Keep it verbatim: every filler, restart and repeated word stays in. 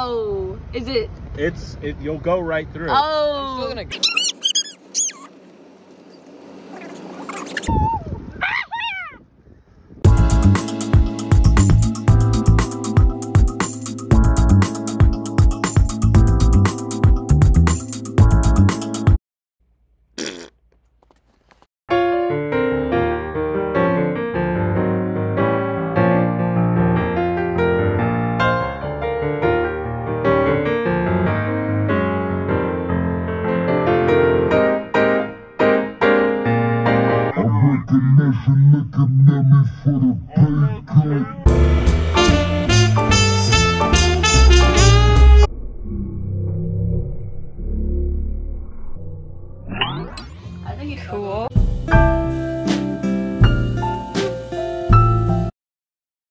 Oh, is it? It's it. You'll go right through. Oh. I'm still gonna.